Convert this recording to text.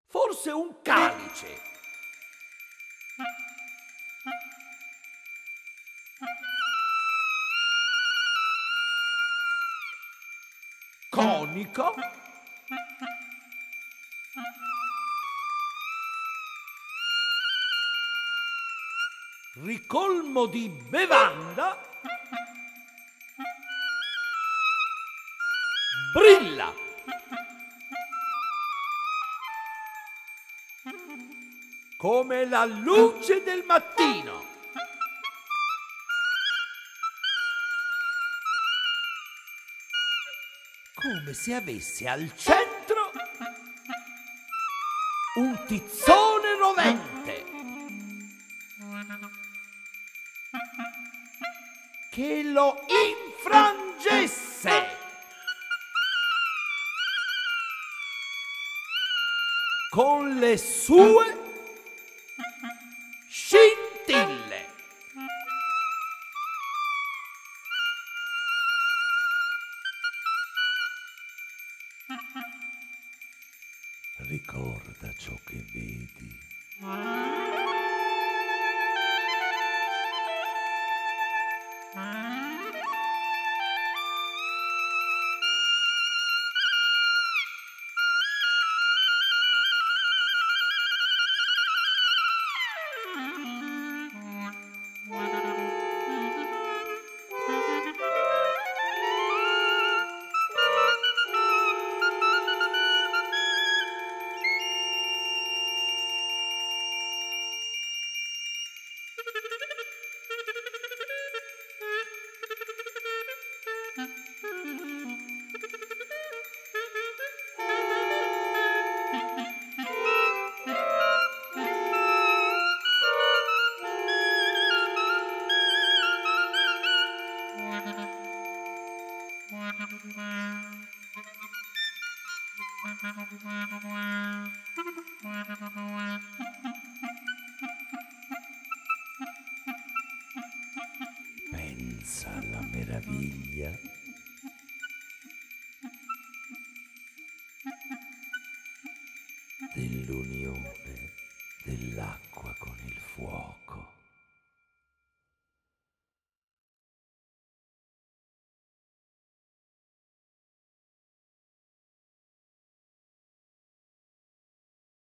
Forse un calice. Conico. Ricolmo di bevanda. Brilla. Come la luce del mattino. Come se avesse al centro un tizzone rovente che lo infrangesse con le sue scintille. Ricorda ciò che vedi. Pensa alla meraviglia dell'unione dell'acqua con il fuoco.